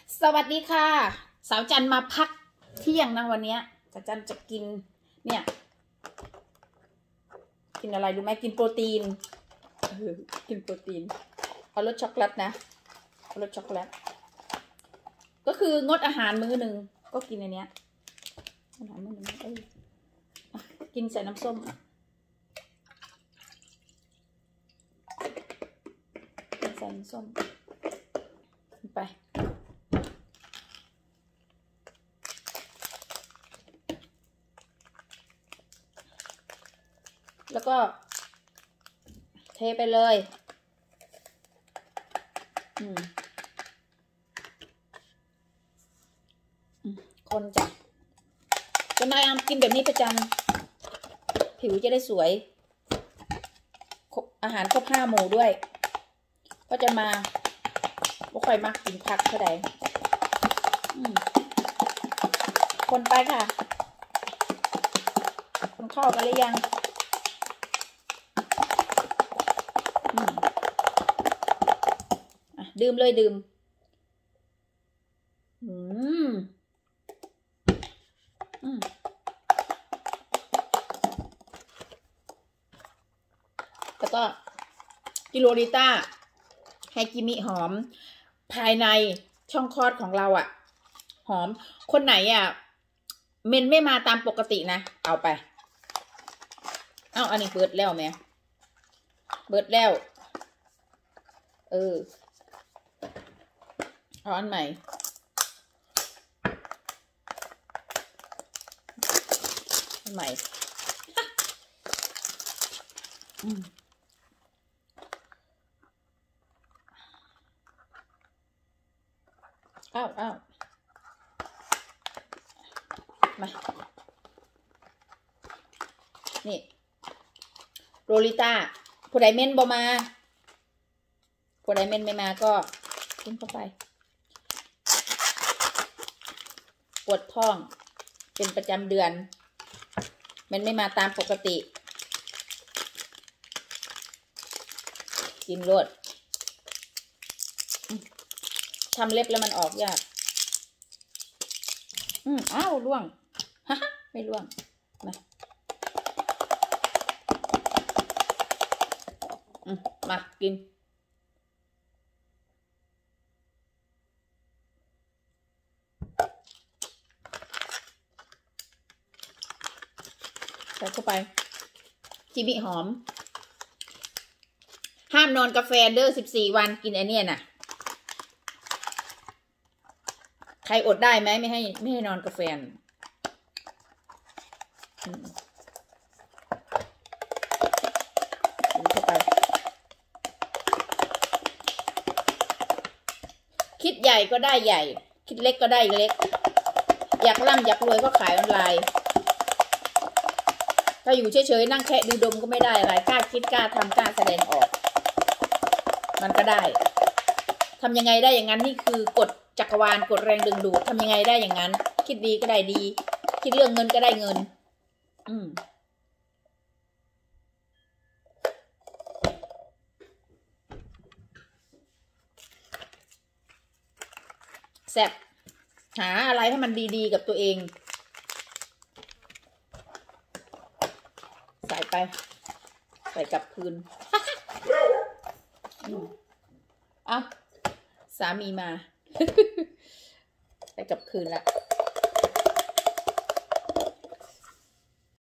สวัสดีค่ะสาวจันมาพักเที่ยงนะวันนี้สาวจันจะกินเนี่ยกินอะไรรู้ไหมกินโปรตีนกินโปรตีนเอารสช็อกโกแลตนะเอารสช็อกโกแลตก็คืองดอาหารมื้อหนึ่งก็กินในเนี้ยอาหารมื้อหนึ่งกินใส่น้ำส้มใส่น้ำส้มไปแล้วก็เทไปเลยคนจ้ะจะนายกินแบบนี้ประจำผิวจะได้สวยอาหารครบ5 หมู่ด้วยก็จะมาไม่ค่อยมักกินผักเท่าไหร่คนไปค่ะคนเข้ากันหรือยังดื่มเลยดื่มแล้วก็กิโลลิต้าให้กิมิหอมภายในช่องคลอดของเราหอมคนไหนเมนไม่มาตามปกตินะเอาไปอันนี้เบิดแล้วไหมเบิดแล้วเอาอันใหม่อันใหม่อ้าวมานี่โรลิต้าผู้ใดเม่นบ่มาผู้ใดเม่นไม่มาก็กินเข้าไปปวดท้องเป็นประจำเดือนมันไม่มาตามปกติกินรดทำเล็บแล้วมันออกยากอ้าวร่วงไม่ร่วงมากินใส่เข้าไปจิมิหอมห้ามนอนกาแฟเด้อ14 วันกินไอเนี้ยน่ะใครอดได้ไหมไม่ให้นอนกาแฟเข้าไปคิดใหญ่ก็ได้ใหญ่คิดเล็กก็ได้เล็กอยากร่ำอยากรวยก็ขายออนไลน์ถ้าอยู่เฉยๆนั่งแค่ดูดมก็ไม่ได้อะไรกล้าคิดกล้าทำกล้าแสดงออกมันก็ได้ทำยังไงได้อย่างนั้นนี่คือกฎจักรวาลกฎแรงดึงดูดทำยังไงได้อย่างนั้นคิดดีก็ได้ดีคิดเรื่องเงินก็ได้เงินแซ่บหาอะไรให้มันดีๆกับตัวเองใส่ไปใส่กลับคืนเอาสามีมาใส่กลับคืนละ